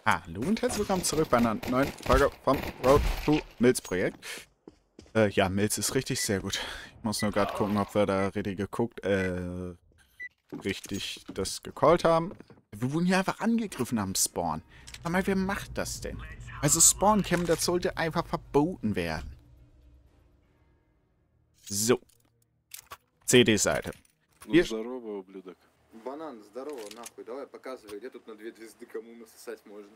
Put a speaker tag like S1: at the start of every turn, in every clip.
S1: Hallo und herzlich willkommen zurück bei einer neuen Folge vom Road to Mills Projekt. Ja, Mills ist richtig sehr gut. Ich muss nur gerade gucken, ob wir da richtig das gecallt haben. Wir wurden hier einfach angegriffen am Spawn. Sag mal, wer macht das denn? Also Spawn-Cam, das sollte einfach verboten werden. So, CD-Seite.
S2: Ну,
S1: Wir
S2: здорово, ублюдок.
S3: Банан, здорово, нахуй, давай показывай, где тут на две звезды кому насосать можно.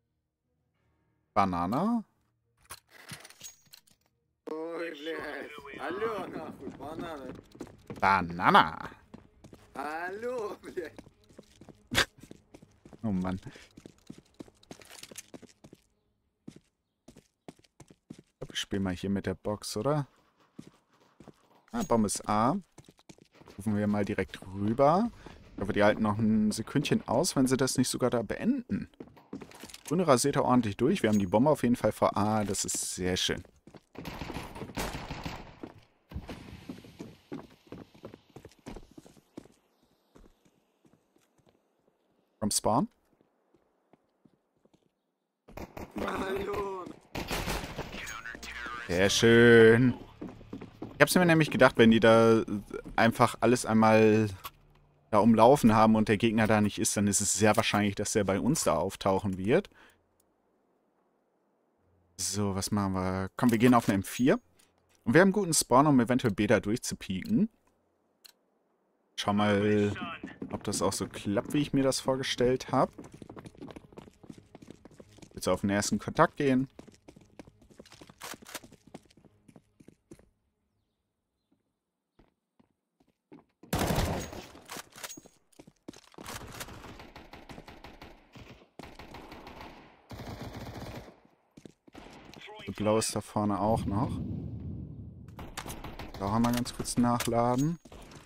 S1: Banana.
S3: Ой, блядь, алло, нахуй, бананы,
S1: Banana.
S3: алло, блядь.
S1: Oh Mann. Ich glaube, ich spiele mal hier mit der Box, oder? Ah, Bombe ist A. Rufen wir mal direkt rüber. Ich hoffe, die halten noch ein Sekündchen aus, wenn sie das nicht sogar da beenden. Grüne rasiert er ordentlich durch. Wir haben die Bombe auf jeden Fall vor A. Das ist sehr schön. Vom Spawn.
S3: Алло.
S1: Sehr schön. Ich habe es mir nämlich gedacht, wenn die da einfach alles einmal da umlaufen haben und der Gegner da nicht ist, dann ist es sehr wahrscheinlich, dass der bei uns da auftauchen wird. So, was machen wir? Komm, wir gehen auf eine M4. Und wir haben einen guten Spawn, um eventuell B da durchzupieken. Schau mal, ob das auch so klappt, wie ich mir das vorgestellt habe. Jetzt auf den ersten Kontakt gehen. So, blau ist da vorne auch noch. Da haben wir ganz kurz nachladen.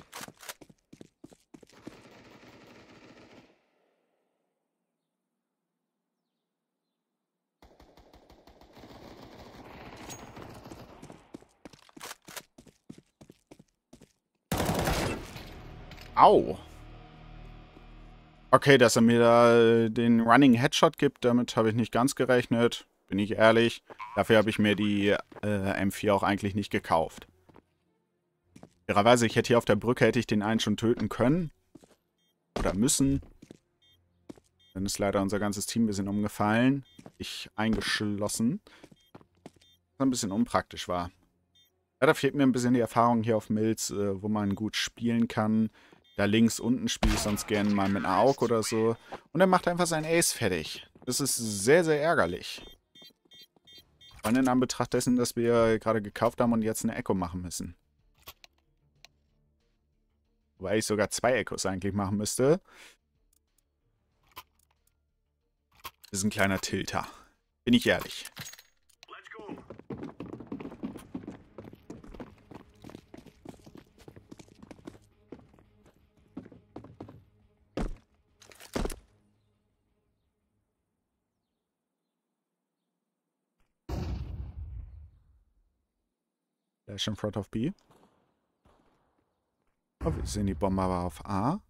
S1: Au! Okay, dass er mir da den Running Headshot gibt, damit habe ich nicht ganz gerechnet. Bin ich ehrlich. Dafür habe ich mir die M4 auch eigentlich nicht gekauft. Fairerweise, ich hätte hier auf der Brücke hätte ich den einen schon töten können. Oder müssen. Dann ist leider unser ganzes Team ein bisschen umgefallen. Ich eingeschlossen. Was ein bisschen unpraktisch war. Ja, da fehlt mir ein bisschen die Erfahrung hier auf Mills, wo man gut spielen kann. Da links unten spiele ich sonst gerne mal mit einer AUG oder so. Und er macht einfach seinen Ace fertig. Das ist sehr, sehr ärgerlich. Vor allem in Anbetracht dessen, dass wir gerade gekauft haben und jetzt eine Echo machen müssen. Wobei ich sogar 2 Echos eigentlich machen müsste. Das ist ein kleiner Tilter. Bin ich ehrlich. Flash in front of B. Oh, wir sehen die Bombe aber auf A.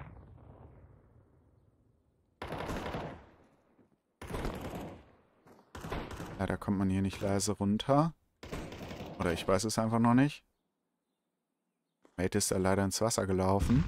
S1: Leider kommt man hier nicht leise runter. Oder ich weiß es einfach noch nicht. Mate ist da leider ins Wasser gelaufen.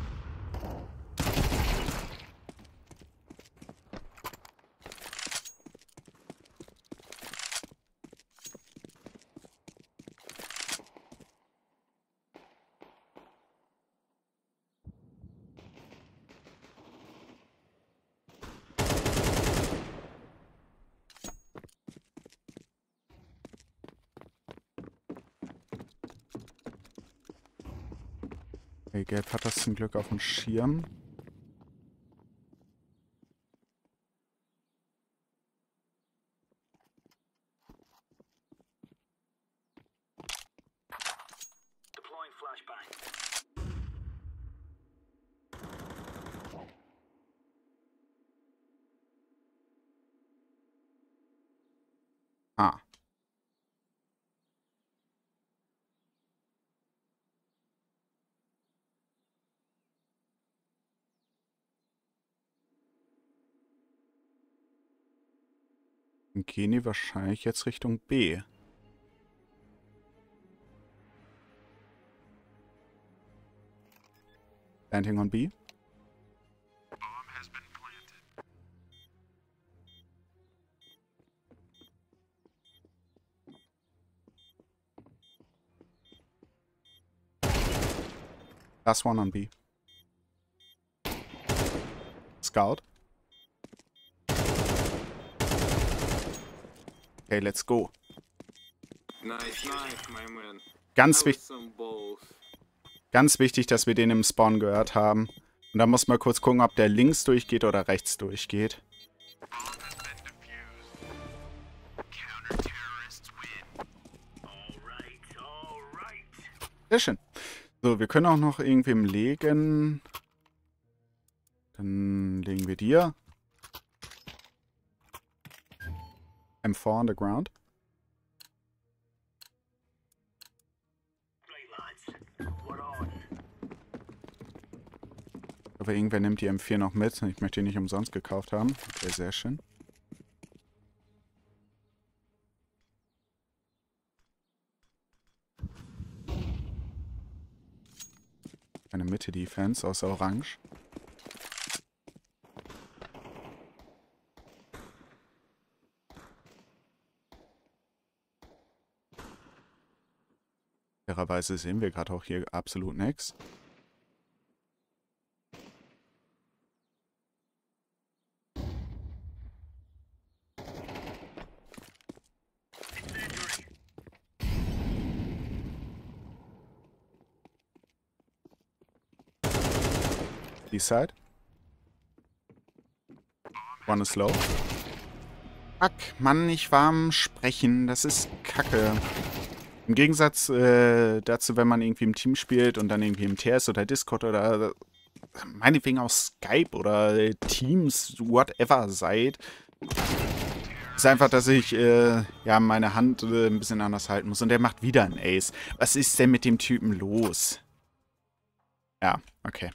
S1: Okay, Gelb hat das zum Glück auf dem Schirm. Ah. Dann gehen die wahrscheinlich jetzt Richtung B. Landing on B. Last one on B. Scout. Okay, let's go.
S3: Nice, nice, my man.
S1: Ganz,
S3: That was some balls.
S1: ganz wichtig, dass wir den im Spawn gehört haben. Und da muss man kurz gucken, ob der links durchgeht oder rechts durchgeht. Sehr schön. So, wir können auch noch irgendwem legen. Dann legen wir dir. M4 on the ground. Aber irgendwer nimmt die M4 noch mit. Ich möchte die nicht umsonst gekauft haben. Okay, sehr schön. Eine Mitte-Defense außer Orange. Fairerweise sehen wir gerade auch hier absolut nichts. Die Side. One is low. Fuck, Mann, ich war am Sprechen. Das ist Kacke. Im Gegensatz dazu, wenn man irgendwie im Team spielt und dann irgendwie im TS oder Discord oder meinetwegen auch Skype oder Teams, whatever seid, ist einfach, dass ich ja meine Hand ein bisschen anders halten muss. Und der macht wieder einen Ace. Was ist denn mit dem Typen los? Ja, okay.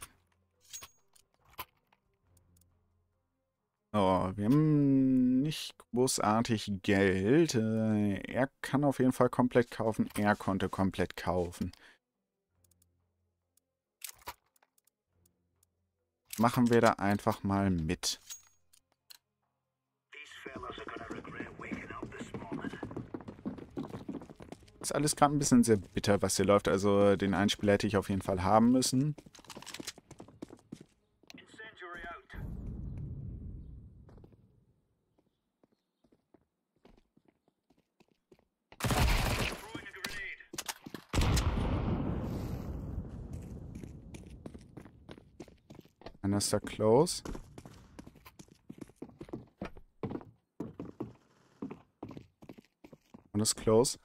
S1: So, wir haben nicht großartig Geld. Er kann auf jeden Fall komplett kaufen. Er konnte komplett kaufen. Machen wir da einfach mal mit. Ist alles gerade ein bisschen sehr bitter, was hier läuft. Also den Einspieler hätte ich auf jeden Fall haben müssen. Einer ist da close. Und ist close.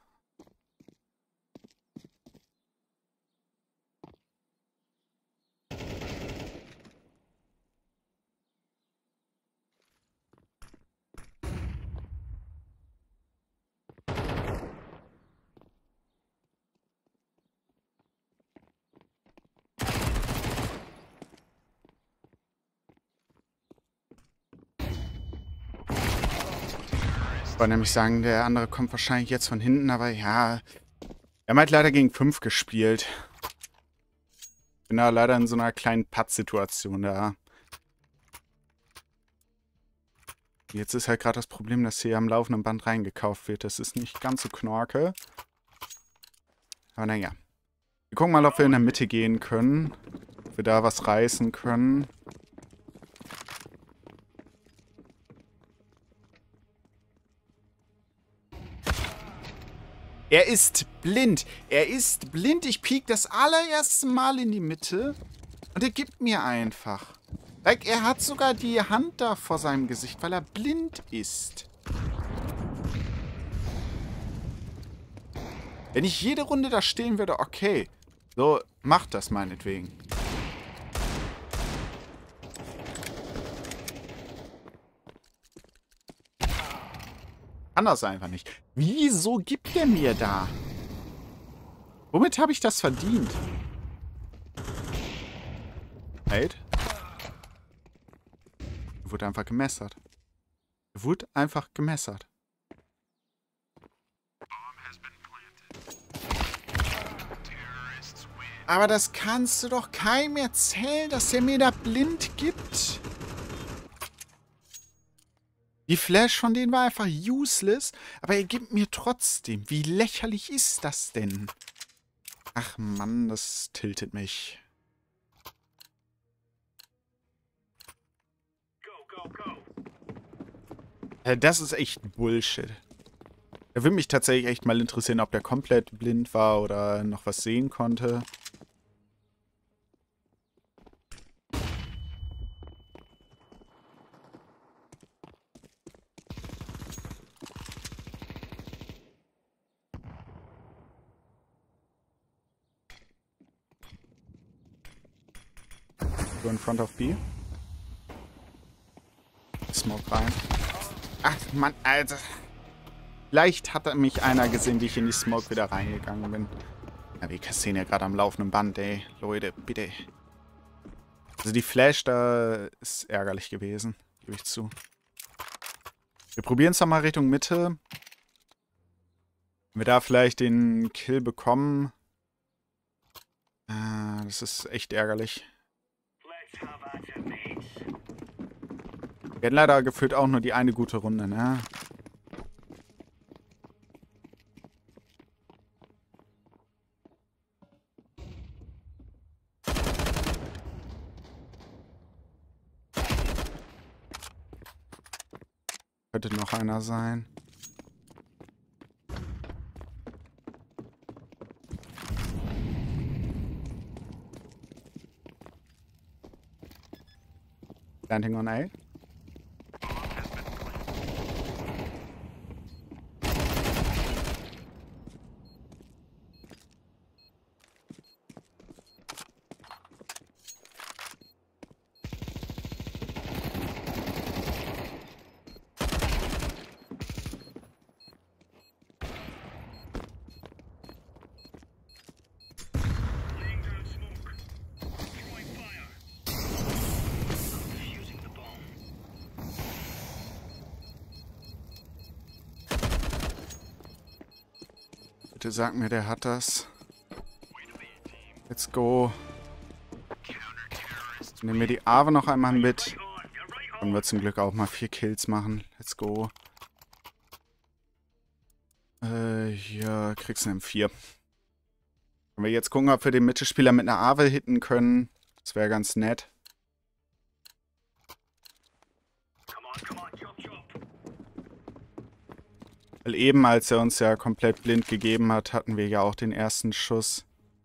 S1: Ich wollte nämlich sagen, der andere kommt wahrscheinlich jetzt von hinten, aber ja. Er hat leider gegen 5 gespielt. Bin da leider in so einer kleinen Pattsituation da. Jetzt ist halt gerade das Problem, dass hier am laufenden Band reingekauft wird. Das ist nicht ganz so knorke. Aber naja. Wir gucken mal, ob wir in der Mitte gehen können. Ob wir da was reißen können. Er ist blind. Er ist blind. Ich piek das allererste Mal in die Mitte. Und er gibt mir einfach. Like, er hat sogar die Hand da vor seinem Gesicht, weil er blind ist. Wenn ich jede Runde da stehen würde, okay. So, macht das meinetwegen. Kann das einfach nicht. Wieso gibt er mir da? Womit habe ich das verdient? Halt. Er wurde einfach gemessert. Er wurde einfach gemessert. Aber das kannst du doch keinem erzählen, dass er mir da blind gibt. Die Flash von denen war einfach useless, aber er gibt mir trotzdem. Wie lächerlich ist das denn? Ach Mann, das tiltet mich. Das ist echt Bullshit. Da würde mich tatsächlich echt mal interessieren, ob der komplett blind war oder noch was sehen konnte. Go in front of B. Smoke rein. Ach Mann, Alter. Vielleicht hat mich einer gesehen, wie ich in die Smoke wieder reingegangen bin. Ja, wir kassieren ja gerade am laufenden Band, ey. Leute, bitte. Also die Flash da ist ärgerlich gewesen. Gebe ich zu. Wir probieren es nochmal Richtung Mitte. Wenn wir da vielleicht den Kill bekommen. Das ist echt ärgerlich. Wir hatten leider gefühlt auch nur die eine gute Runde, ne? Könnte noch einer sein. Planting on A. Bitte sag mir, der hat das. Let's go. Nehmen wir die Ave noch einmal mit. Und wir zum Glück auch mal 4 Kills machen. Let's go. Hier kriegst du einen M4. Wenn wir jetzt gucken, ob wir den Mittelspieler mit einer Ave hitten können. Das wäre ganz nett. Weil eben, als er uns ja komplett blind gegeben hat, hatten wir ja auch den ersten Schuss.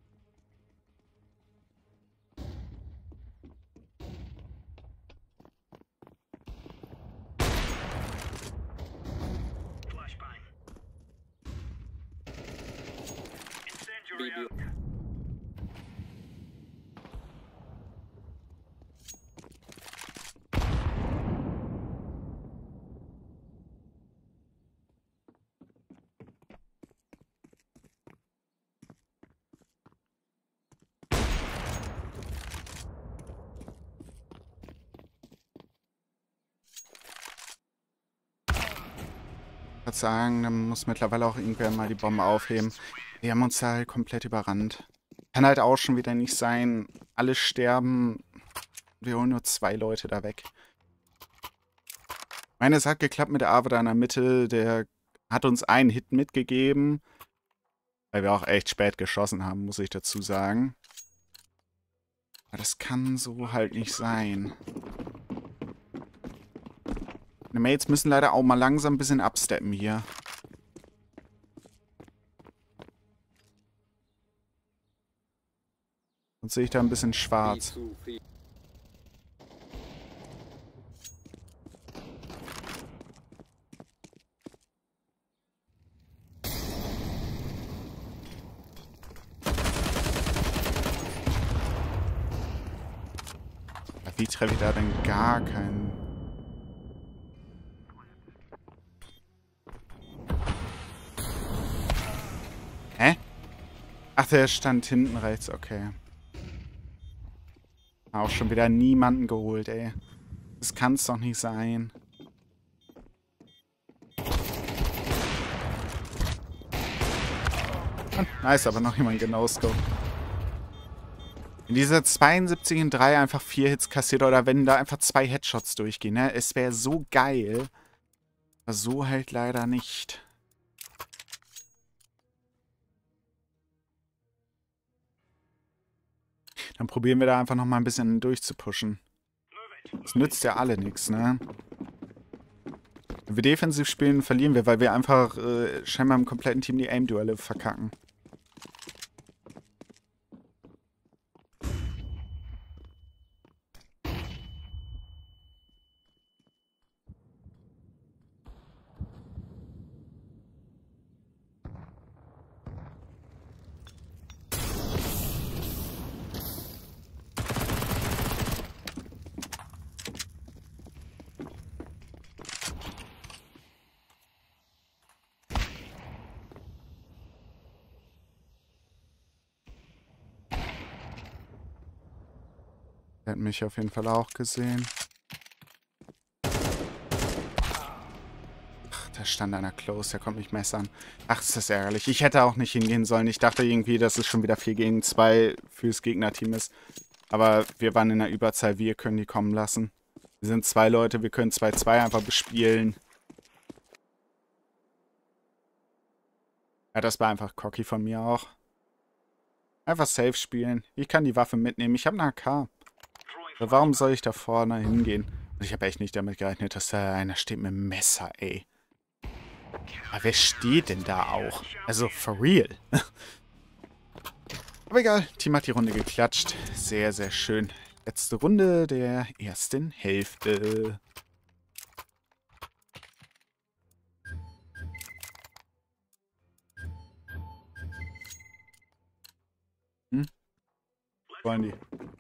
S1: Ich würde sagen, dann muss mittlerweile auch irgendwer mal die Bombe aufheben. Wir haben uns da halt komplett überrannt. Kann halt auch schon wieder nicht sein. Alle sterben. Wir holen nur 2 Leute da weg. Ich meine, es hat geklappt mit der Ave da in der Mitte. Der hat uns einen Hit mitgegeben. Weil wir auch echt spät geschossen haben, muss ich dazu sagen. Aber das kann so halt nicht sein. Die Mates müssen leider auch mal langsam ein bisschen absteppen hier. Sonst sehe ich da ein bisschen schwarz. Wie treffe ich da denn gar keinen? Hä? Ach, der stand hinten rechts, okay. Auch schon wieder niemanden geholt, ey. Das kann's doch nicht sein. Nice, aber noch jemand genau-scope. Wenn dieser 72 in 3 einfach 4 Hits kassiert oder wenn da einfach 2 Headshots durchgehen, ne? Es wäre so geil. Aber so halt leider nicht. Dann probieren wir da einfach nochmal ein bisschen durchzupushen. Das nützt ja alle nichts, ne? Wenn wir defensiv spielen, verlieren wir, weil wir einfach scheinbar im kompletten Team die Aim-Duelle verkacken. Er hat mich auf jeden Fall auch gesehen. Ach, da stand einer close, der kommt mich messern. Ach, ist das ärgerlich. Ich hätte auch nicht hingehen sollen. Ich dachte irgendwie, dass es schon wieder 4 gegen 2 fürs Gegnerteam ist. Aber wir waren in der Überzahl, wir können die kommen lassen. Wir sind 2 Leute, wir können 2-2 einfach bespielen. Ja, das war einfach cocky von mir auch. Einfach safe spielen. Ich kann die Waffe mitnehmen. Ich habe eine AK. Aber warum soll ich da vorne hingehen? Und ich habe echt nicht damit gerechnet, dass da einer steht mit dem Messer, ey. Aber wer steht denn da auch? Also, for real. Aber egal, Team hat die Runde geklatscht. Sehr, sehr schön. Letzte Runde der ersten Hälfte. Hm? Wollen die?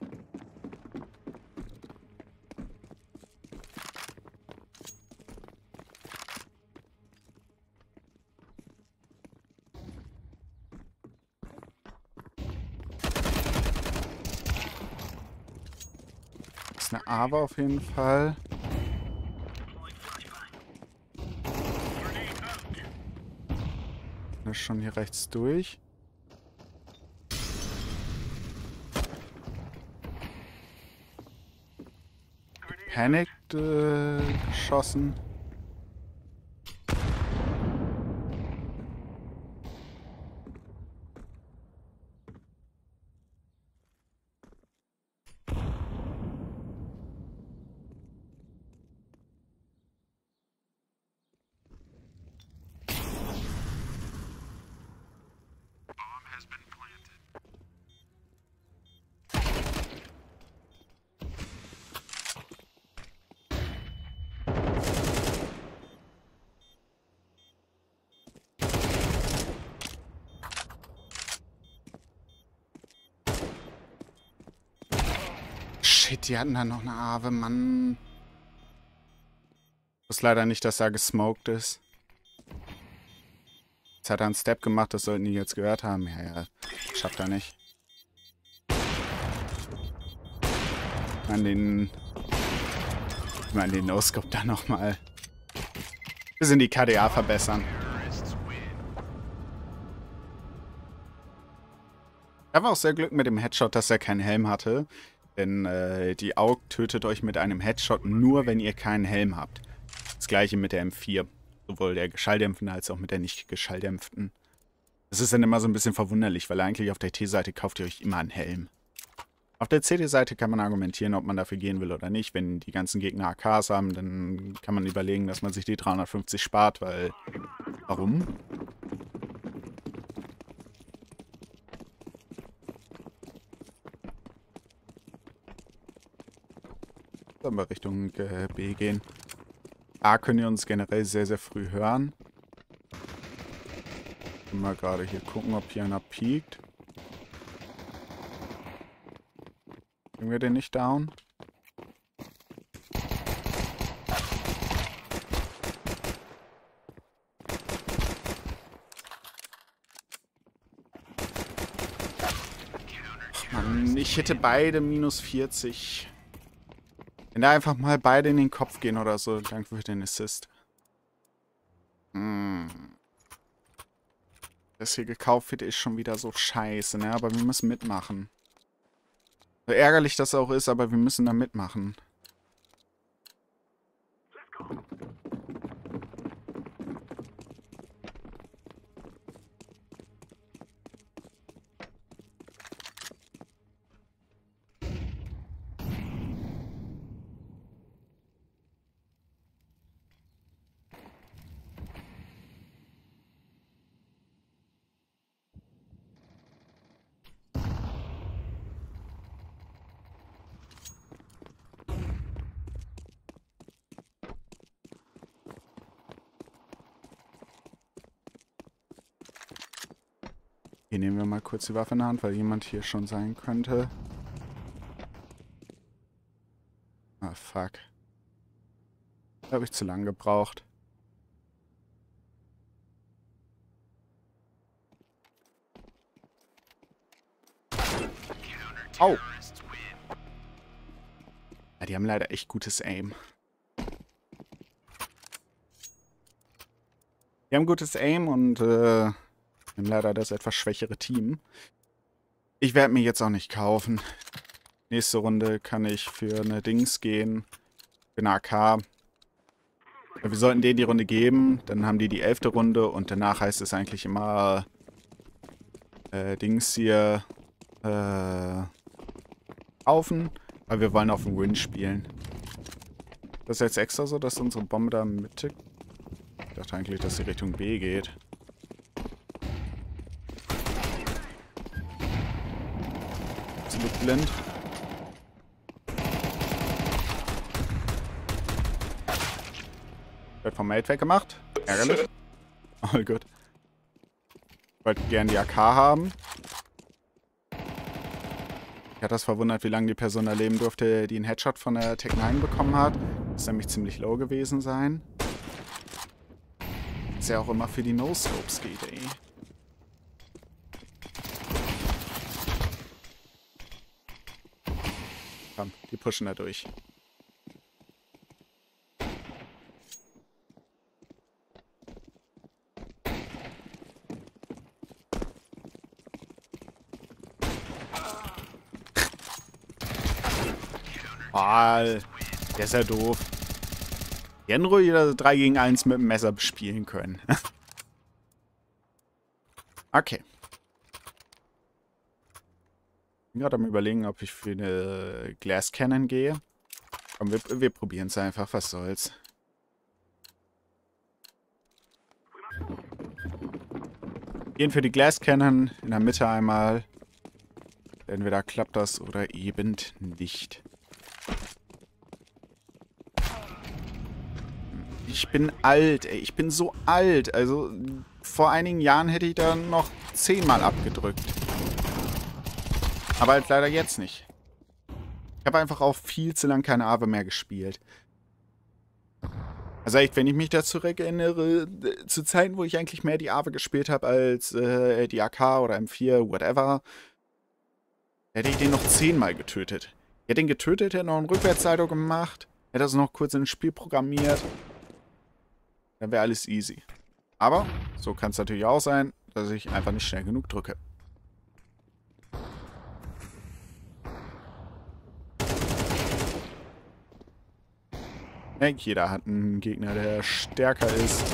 S1: Das ist eine Ava auf jeden Fall. Das ist schon hier rechts durch. Panicked geschossen. Shit, die hatten da noch eine Ave, Mann. Ich wusste leider nicht, dass er gesmoked ist. Jetzt hat er einen Step gemacht, das sollten die jetzt gehört haben. Ja, ja, schafft er nicht. An den No-Scope da nochmal. Wir sind die KDA verbessern. Ich habe auch sehr Glück mit dem Headshot, dass er keinen Helm hatte. Denn die AUG tötet euch mit einem Headshot nur, wenn ihr keinen Helm habt. Das gleiche mit der M4. Sowohl der geschalldämpfenden als auch mit der nicht geschalldämpften. Das ist dann immer so ein bisschen verwunderlich, weil eigentlich auf der T-Seite kauft ihr euch immer einen Helm. Auf der CD-Seite kann man argumentieren, ob man dafür gehen will oder nicht. Wenn die ganzen Gegner AKs haben, dann kann man überlegen, dass man sich die 350 spart, weil... Warum? Sollen wir Richtung B gehen. A können wir uns generell sehr, sehr früh hören. Mal gerade hier gucken, ob hier einer piekt. Kriegen wir den nicht down? Ach Mann, ich hätte beide minus 40. Wenn da einfach mal beide in den Kopf gehen oder so, danke für den Assist. Das hier gekauft wird, ist schon wieder so scheiße, ne? Aber wir müssen mitmachen. So ärgerlich das auch ist, aber wir müssen da mitmachen. Hier nehmen wir mal kurz die Waffe in der Hand, weil jemand hier schon sein könnte. Ah, fuck. Da habe ich zu lange gebraucht. Au! Ja, die haben leider echt gutes Aim. Die haben gutes Aim und haben leider das etwas schwächere Team. Ich werde mir jetzt auch nicht kaufen. Nächste Runde kann ich für eine Dings gehen. Für eine AK. Wir sollten denen die Runde geben. Dann haben die 11. Runde und danach heißt es eigentlich immer Dings hier kaufen. Aber wir wollen auf den Win spielen. Das ist jetzt extra so, dass unsere Bombe da Mitte... Ich dachte eigentlich, dass sie Richtung B geht. Absolut blind. Wird vom Mate weggemacht. Ärgerlich. Oh gut. Ich wollte gerne die AK haben. Ich hatte das verwundert, wie lange die Person erleben durfte, die einen Headshot von der Tech-9 bekommen hat. Das ist nämlich ziemlich low gewesen sein. Was ja auch immer für die No-Scopes geht, ey. Komm, die pushen da durch. Ah, der ist ja doof. Die hätten ruhig 3 gegen 1 mit dem Messer bespielen können. Okay. Ich bin gerade am Überlegen, ob ich für eine Glass Cannon gehe. Komm, wir probieren es einfach. Was soll's. Gehen für die Glass Cannon. In der Mitte einmal. Entweder klappt das oder eben nicht. Ich bin alt, ey. Ich bin so alt. Also, vor einigen Jahren hätte ich da noch 10-mal abgedrückt. Aber halt leider jetzt nicht. Ich habe einfach auch viel zu lange keine AWE mehr gespielt. Also echt, wenn ich mich dazu erinnere, zu Zeiten, wo ich eigentlich mehr die AWE gespielt habe als die AK oder M4, whatever, hätte ich den noch 10-mal getötet. Ich hätte ihn getötet, hätte noch einen Rückwärtssalto gemacht, hätte das noch kurz ins Spiel programmiert. Dann wäre alles easy. Aber so kann es natürlich auch sein, dass ich einfach nicht schnell genug drücke. Ich denke, jeder hat einen Gegner, der stärker ist.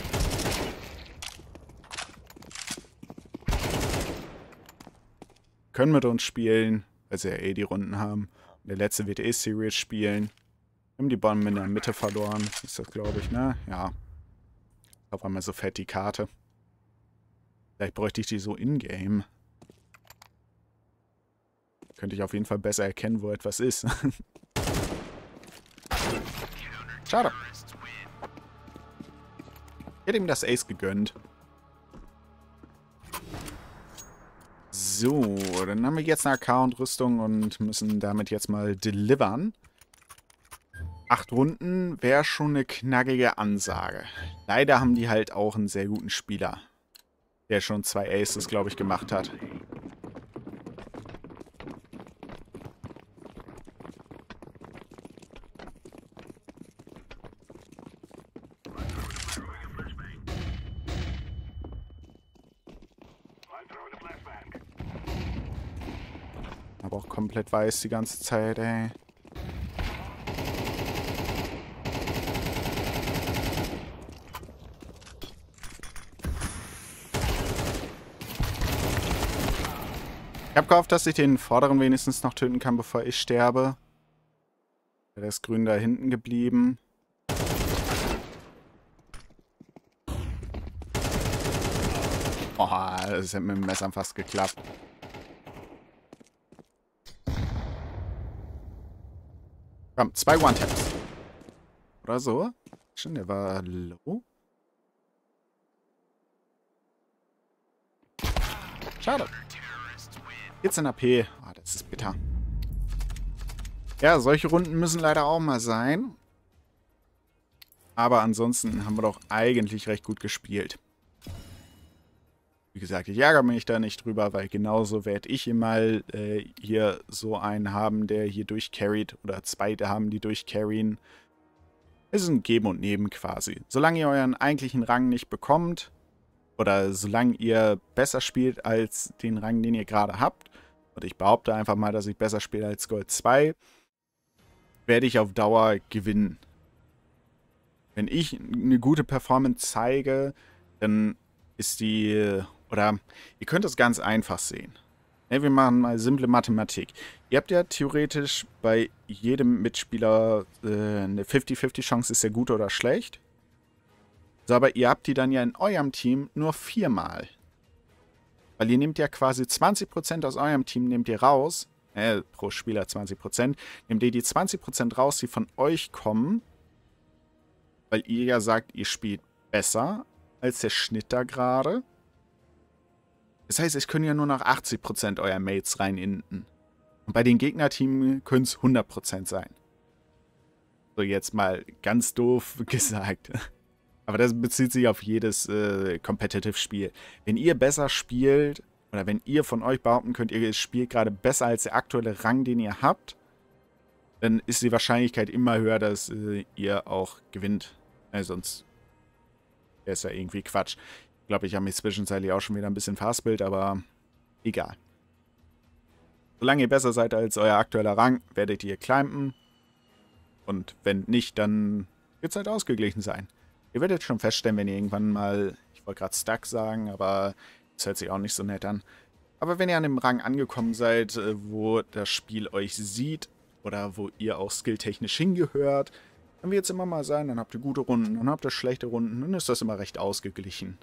S1: Können mit uns spielen, weil sie ja eh die Runden haben. Und der letzte wird eh Serious spielen. Wir haben die Bomben in der Mitte verloren. Ist das, glaube ich, ne? Ja. Auf einmal so fett die Karte. Vielleicht bräuchte ich die so in-game. Könnte ich auf jeden Fall besser erkennen, wo etwas ist. Schade. Ich hätte ihm das Ace gegönnt. So, dann haben wir jetzt eine AK und Rüstung und müssen damit jetzt mal delivern. 8 Runden wäre schon eine knackige Ansage. Leider haben die halt auch einen sehr guten Spieler, der schon 2 Aces, glaube ich, gemacht hat. aber auch komplett weiß die ganze Zeit, ey. Ich habe gehofft, dass ich den vorderen wenigstens noch töten kann, bevor ich sterbe. Der ist grün da hinten geblieben. Oh, das hat mit dem Messer fast geklappt. Komm, 2 One-Taps. Oder so. Schon, der war low. Schade. 14 AP. Ah, das ist bitter. Ja, solche Runden müssen leider auch mal sein. Aber ansonsten haben wir doch eigentlich recht gut gespielt. Wie gesagt, ich ärgere mich da nicht drüber, weil genauso werde ich mal hier so einen haben, der hier durchcarried. Oder 2 haben, die durchcarryen. Es ist ein Geben und Nehmen quasi. Solange ihr euren eigentlichen Rang nicht bekommt, oder solange ihr besser spielt als den Rang, den ihr gerade habt, und ich behaupte einfach mal, dass ich besser spiele als Gold 2, werde ich auf Dauer gewinnen. Wenn ich eine gute Performance zeige, dann ist die, oder ihr könnt es ganz einfach sehen. Wir machen mal simple Mathematik. Ihr habt ja theoretisch bei jedem Mitspieler eine 50-50 Chance, ist er gut oder schlecht. So, aber ihr habt die dann ja in eurem Team nur 4-mal. Weil ihr nehmt ja quasi 20% aus eurem Team, nehmt ihr raus, pro Spieler 20%, nehmt ihr die 20% raus, die von euch kommen, weil ihr ja sagt, ihr spielt besser als der Schnitt da gerade. Das heißt, es können ja nur noch 80% eurer Mates reininden. Und bei den Gegnerteams können es 100% sein. So, jetzt mal ganz doof gesagt. Aber das bezieht sich auf jedes Competitive-Spiel. Wenn ihr besser spielt, oder wenn ihr von euch behaupten könnt, ihr spielt gerade besser als der aktuelle Rang, den ihr habt, dann ist die Wahrscheinlichkeit immer höher, dass ihr auch gewinnt. Sonst wäre es ja irgendwie Quatsch. Ich glaube, ich habe mich zwischenzeitlich auch schon wieder ein bisschen verhaspelt, aber egal. Solange ihr besser seid als euer aktueller Rang, werdet ihr climben. Und wenn nicht, dann wird es halt ausgeglichen sein. Ihr werdet schon feststellen, wenn ihr irgendwann mal, ich wollte gerade stuck sagen, aber das hört sich auch nicht so nett an. Aber wenn ihr an dem Rang angekommen seid, wo das Spiel euch sieht oder wo ihr auch skilltechnisch hingehört, dann wird es immer mal sein, dann habt ihr gute Runden, dann habt ihr schlechte Runden, dann ist das immer recht ausgeglichen.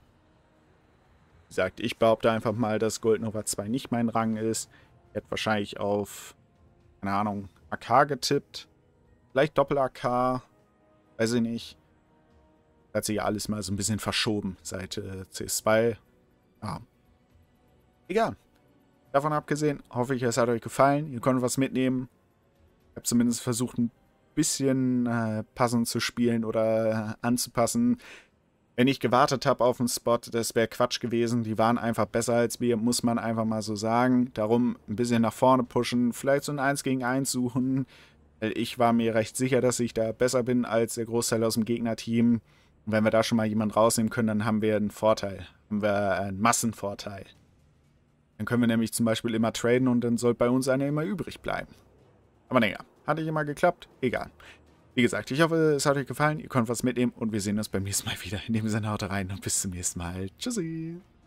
S1: Wie gesagt, ich behaupte einfach mal, dass Gold Nova 2 nicht mein Rang ist. Ich hätte wahrscheinlich auf, keine Ahnung, AK getippt. Vielleicht Doppel-AK, weiß ich nicht. Hat sich ja alles mal so ein bisschen verschoben seit CS2. Ja. Egal. Davon abgesehen, hoffe ich, es hat euch gefallen. Ihr konntet was mitnehmen. Ich habe zumindest versucht, ein bisschen passend zu spielen oder anzupassen. Wenn ich gewartet habe auf einen Spot, das wäre Quatsch gewesen. Die waren einfach besser als wir, muss man einfach mal so sagen. Darum ein bisschen nach vorne pushen, vielleicht so ein 1 gegen 1 suchen. Weil ich war mir recht sicher, dass ich da besser bin als der Großteil aus dem Gegnerteam. Und wenn wir da schon mal jemanden rausnehmen können, dann haben wir einen Vorteil. Haben wir einen Massenvorteil. Dann können wir nämlich zum Beispiel immer traden und dann soll bei uns einer immer übrig bleiben. Aber naja, hat nicht immer geklappt? Egal. Wie gesagt, ich hoffe, es hat euch gefallen. Ihr könnt was mitnehmen und wir sehen uns beim nächsten Mal wieder. In dem Sinne, haut rein und bis zum nächsten Mal. Tschüssi.